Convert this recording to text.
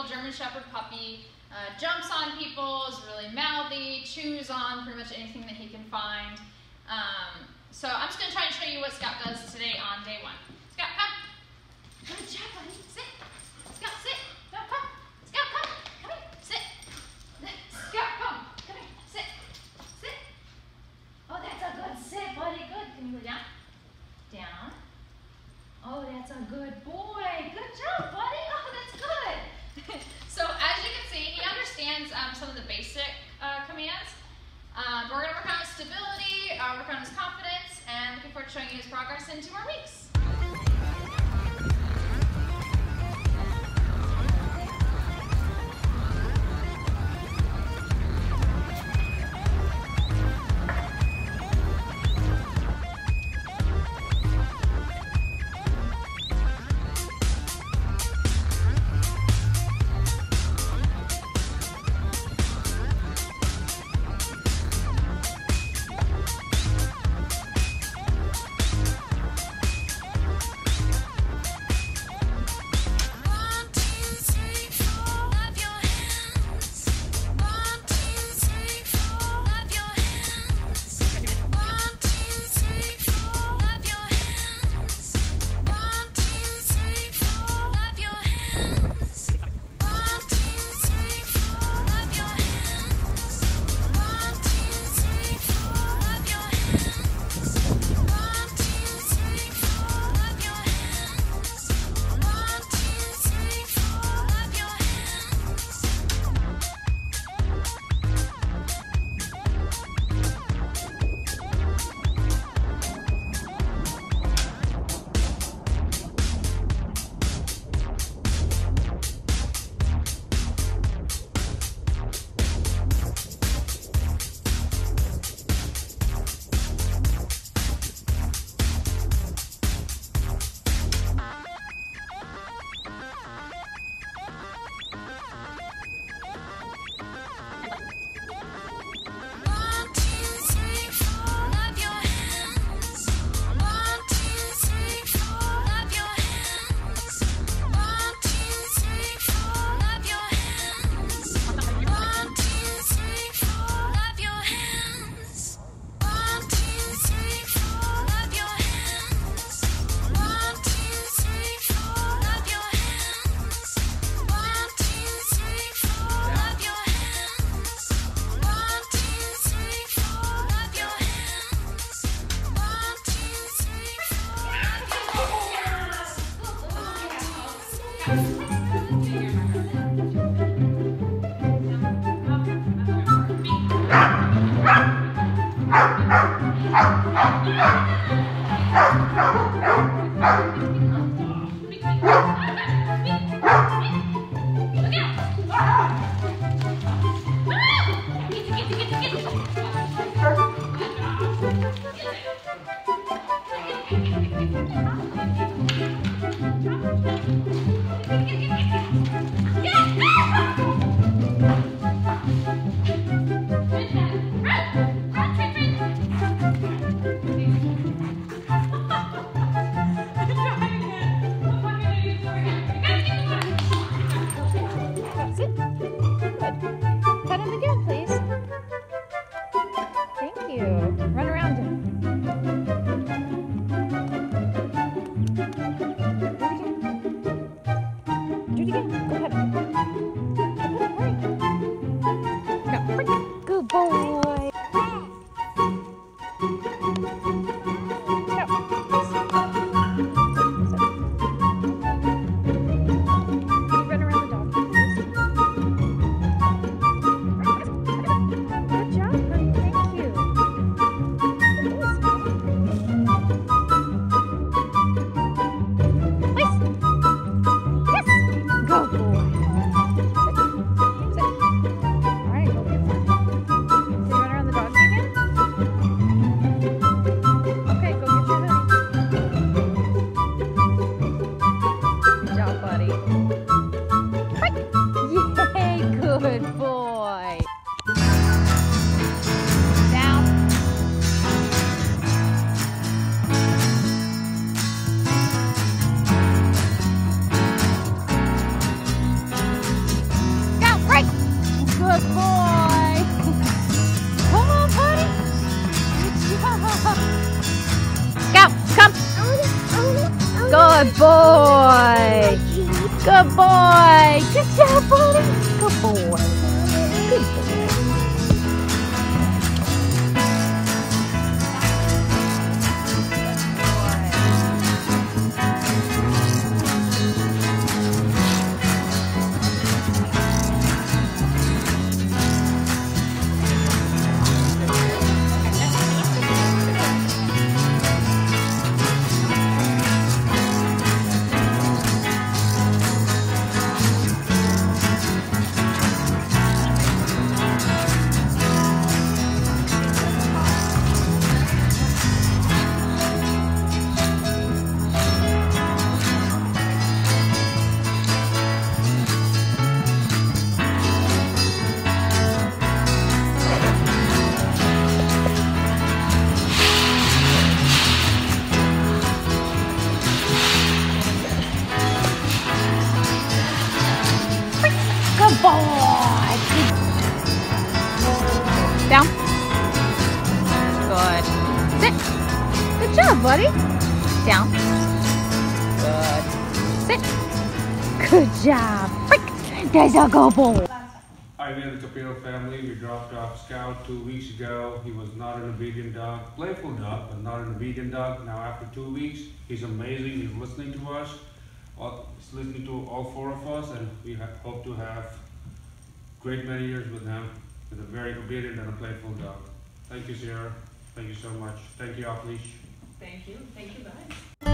German Shepherd puppy. Jumps on people, is really mouthy, chews on pretty much anything that he can find. So I'm just going to try and show you what Scout does today on day 1. Scout, come. Good job, buddy. Sit. Scout, sit. No, come. Scout, come. Come here. Sit. Scout, come. Come here. Sit. Sit. Oh, that's a good sit, buddy. Good. Can you go down? Down. Oh, that's a good boy. Good job, buddy. Oh, that's good. So as you can see, he understands some of the basic commands. We're going to work on his stability, work on his confidence, and looking forward to showing you his progress in 2 more weeks. Good boy. Good boy. Good job, buddy. Good boy. Good boy. Good boy. Down. Good. Sit. Good job, buddy. Down. Good. Sit. Good job. Freak. There's a good boy. Hi, we are the Capello family. We dropped off Scout 2 weeks ago. He was not an obedient dog, playful dog, but not an obedient dog. Now after 2 weeks, he's amazing. He's listening to us. He's listening to all 4 of us, and we hope to have great many years with him, with a very obedient and a playful dog. Thank you, Sierra. Thank you so much. Thank you, off leash. Thank you. Thank you, guys.